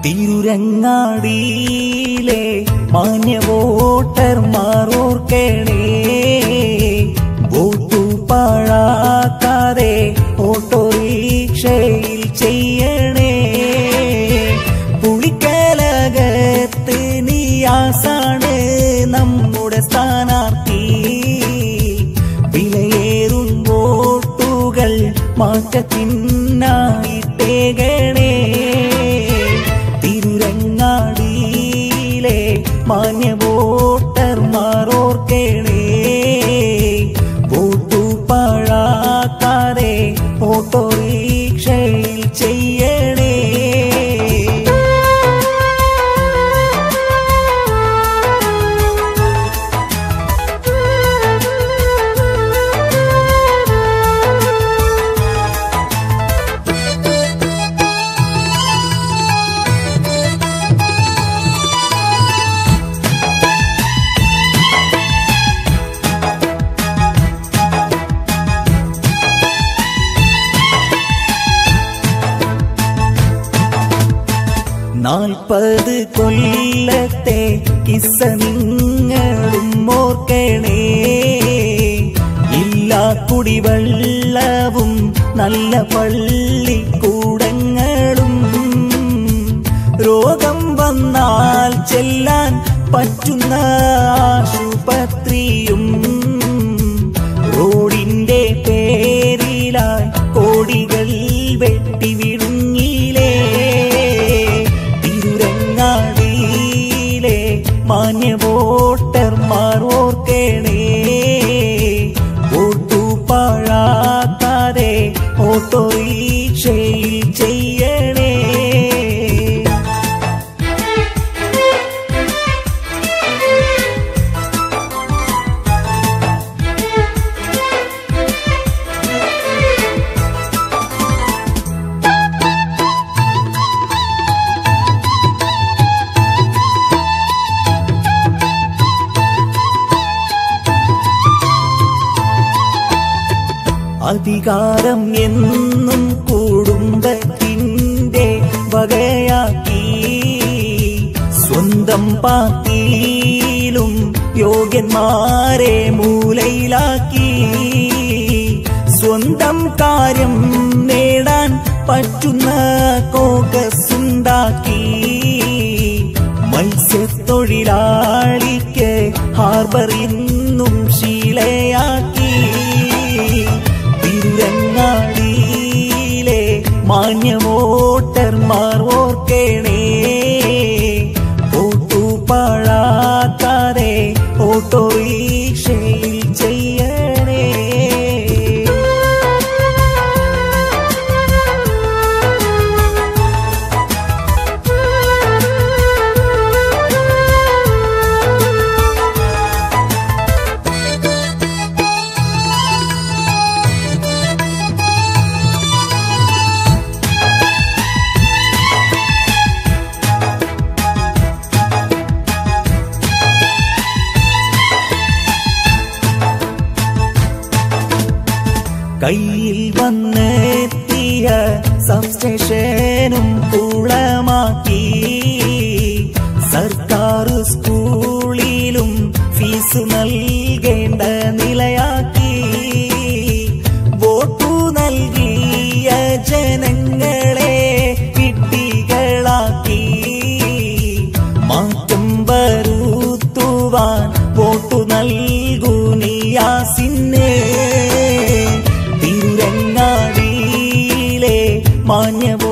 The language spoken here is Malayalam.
തിരുരങ്ങാടിയിലെ മാന്യ വോട്ടർമാർ ഓർക്കണേ, വോട്ടു പാഴാക്കാതെ ഓട്ടോറിക്ഷയിൽ ചെയ്യണേ. പുളിക്കലകത്ത് നിയാസാണ് നമ്മുടെ സ്ഥാനാർത്ഥി, വിലയേറും വോട്ടുകൾ മാറ്റത്തിനായിട്ടേകണേ. തിരുരങ്ങാടിയിലെ മാന്യ വോട്ടർമാർ ഓർക്കണേ, വോട്ടു പാഴാക്കാതെ ഓട്ടോറിക്ഷയിൽ ചെയ്യണേ. നാൽപ്പത് കൊല്ലത്തെ കിസ്സ നിങ്ങളും ഓർക്കണേ, ഇല്ലാ കുടിവെള്ളവും നല്ല പള്ളിക്കൂടങ്ങളും, രോഗം വന്നാൽ ചെല്ലാൻ പറ്റുന്ന ആശുപത്രിയും, റോഡിന്റെ പേരിലായി കോടികൾ വെട്ടിവിടുങ്ങിയിലേ. തിരുരങ്ങാടിയിലെ മാന്യ വോട്ടർമാർ ഓർക്കണേ, വോട്ടു പാഴാക്കാതെ ഓട്ടോറിക്ഷയിൽ ചെയ്യണേ. അധികാരം എന്നും കുടുംബത്തിന്റെ വകയാക്കി, സ്വന്തം പാർട്ടിയിലും യോഗ്യന്മാരെ മൂലയിലാക്കി, സ്വന്തം കാര്യം നേടാൻ പറ്റുന്ന കോക്കസുണ്ടാക്കി, മത്സ്യത്തൊഴിലാളിക്ക് ഹാർബർ ഇന്നും ശീലയാക്കി. തിരുരങ്ങാടിയിലെ മാന്യ വോട്ടർമാർ ഓർക്കണേ, വോട്ടു പാഴാക്കാതെ ഓട്ടോറിക്ഷയിൽ ചെയ്യണേ. കയ്യിൽ വന്നെത്തിയ സബ്സ്റ്റേഷനും കുളമാക്കി, സർക്കാർ സ്കൂളിലും ഫീസ് നൽകേണ്ട നിലയാക്കി, വോട്ടു നൽകിയ ജനങ്ങളെ വിഡ്ഢികളാക്കി, മാറ്റം വരുത്തുവാൻ വോട്ടു നൽകൂ നിയാസിന്. തിരുരങ്ങാടിയിലെ മാന്യ